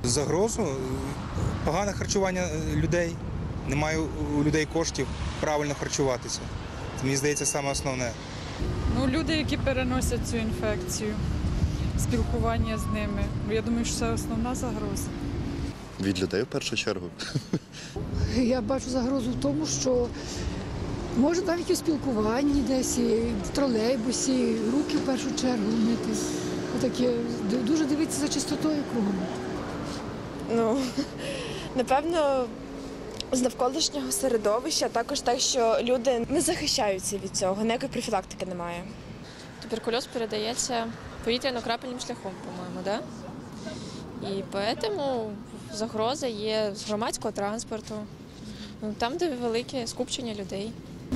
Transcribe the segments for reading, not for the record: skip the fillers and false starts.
Загрозу, погане харчування людей, немає у людей коштів правильно харчуватися. Це, мені здається, саме основне. Люди, які переносять цю інфекцію, спілкування з ними. Я думаю, що це основна загроза. Від людей в першу чергу. Я бачу загрозу в тому, що може навіть у спілкуванні десь, і в тролейбусі, руки в першу чергу мити. Отаке, дуже дивитися за чистотою кругом. Напевно, з навколишнього середовища, також так, що люди не захищаються від цього, ніякої профілактики немає. Туберкульоз передається повітряно-крапельним шляхом, по-моєму, да? І тому загроза є з громадського транспорту, там, де велике скупчення людей.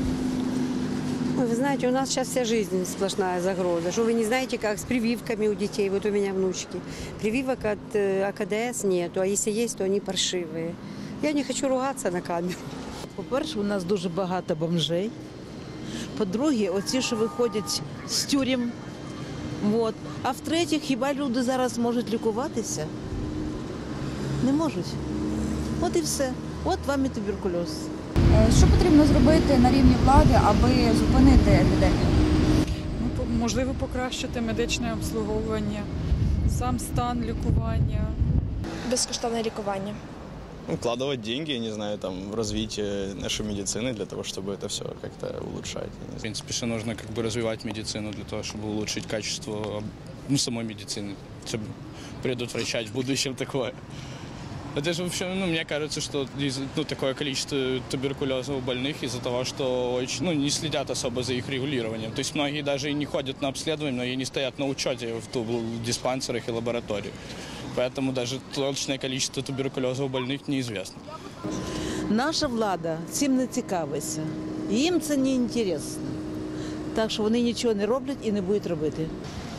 Вы знаете, у нас сейчас вся жизнь сплошная загроза. Что вы не знаете, как с прививками у детей, вот у меня внучки. Прививок от АКДС нету, а если есть, то они паршивые. Я не хочу ругаться на камеру. По-перше, у нас дуже багато бомжей. По-друге, оці, що виходять з тюрем. От. А в-третє, хіба люди зараз можуть лікуватися? Не можуть. От і все. От вам і туберкульоз. Що потрібно зробити на рівні влади, аби зупинити епідемію? Можливо, покращити медичне обслуговування, сам стан лікування. Безкоштовне лікування. Вкладывать деньги, я не знаю, там, в развитие нашей медицины для того, чтобы это все как-то улучшать. В принципе, что нужно развивать медицину для того, чтобы улучшить качество самой медицины, чтобы предотвращать в будущем такое. Это же вообще, мне кажется, что такое количество туберкулезных больных из-за того, что не следят особо за их регулированием. То есть многие даже и не ходят на обследование, многие не стоят на учете в диспансерах и лабораториях. Поэтому даже точное количество туберкулезных больных неизвестно. Наша влада цим не цікавиться. Їм це не інтересно. Так що вони нічого не роблять і не будуть робити.